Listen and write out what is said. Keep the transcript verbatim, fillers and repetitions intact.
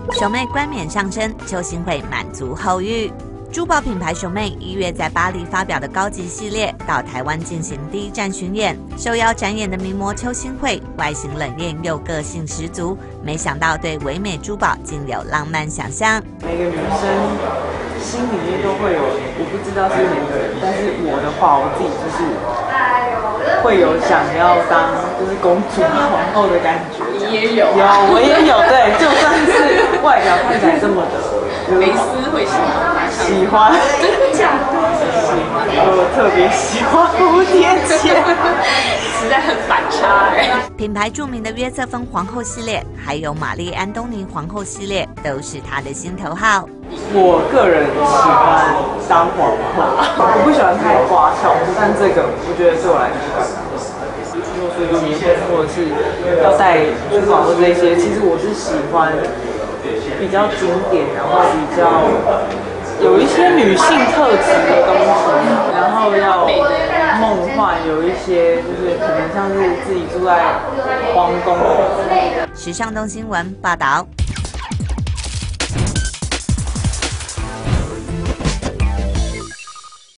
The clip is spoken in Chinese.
熊妹冠冕上身，邱欣惠满足后遇。珠宝品牌熊妹一月在巴黎发表的高级系列到台湾进行第一站巡演，受邀展演的名模邱欣惠外形冷艳又个性十足，没想到对唯美珠宝竟有浪漫想象。 每个女生心里面都会有，我不知道是每个人，但是我的话，我自己就是会有想要当就是公主皇后的感觉。 你也有、 啊？有，我也有。对，就算是外表看起来这么的， 蕾丝会喜欢吗？ 喜欢， 真的假的？ 喜欢，我特别喜欢蝴蝶结， 实在很反差哎、欸。 品牌著名的约瑟芬皇后系列，还有玛丽安东尼皇后系列，都是她的心头号。 我个人喜欢当皇后，我不喜欢太花俏，但这个我觉得对我来说。如果说结婚或者是要戴珠宝或这些，其实我是喜欢比较经典，然后比较有一些女性特质的东西，然后要梦幻，有一些就是可能像是自己住在皇宫。 时尚动新闻报道。